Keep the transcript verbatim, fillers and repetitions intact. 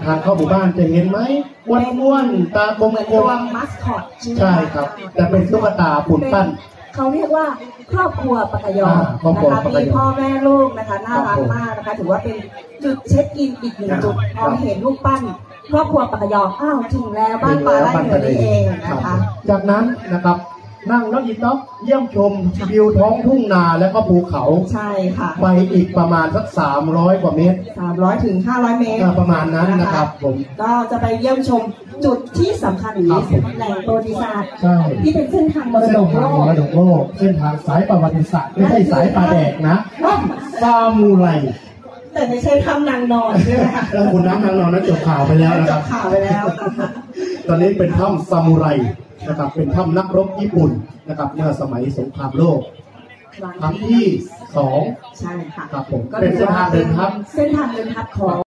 ทางเข้าหมู่บ้านจะเห็นไหมอ้วนๆตากลมๆตัวมัสคอตใช่ครับแต่เป็นตุ๊กตาปูนปั้นเขาเรียกว่าครอบครัวปากยอนะคะมีพ่อแม่ลูกนะคะน่ารักมากนะคะถือว่าเป็นจุดเช็คอินอีกหนึ่งจุดพอเห็นรูปปั้นครอบครัวปากยออ้าวถึงแล้วบ้านป่าไร่เหนือนี่เองนะคะจากนั้นนะครับนั่งรถอีต๊อกเยี่ยมชมวิวท้องทุ่งนาและก็ภูเขาใช่ค่ะไปอีกประมาณสักสามร้อยกว่าเมตรสามร้อยถึงห้าร้อยเมตรประมาณนั้นนะครับผมก็จะไปเยี่ยมชมจุดที่สำคัญอย่างนี้แหล่งประวัติศาสตร์ที่เป็นเส้นทางมรดกโลกมรดกโลกเส้นทางสายประวัติศาสตร์ไม่ใช่สายปลาแดกนะซามูไรแต่ไม่ใช่ถ้ำนางนอนใช่ไหมคะแล้วคุณน้ำนางนอนนั้นจบข่าวไปแล้วนะครับจบข่าวไปแล้วตอนนี้เป็นถ้ำซามูไรนะครับเป็นถ้ำนักรบญี่ปุ่นนะครับเมื่อสมัยสงครามโลกครั้งที่สองใช่ค่ะครับผมเป็นเส้นทางเดินทัพเส้นทางเดินทัพของ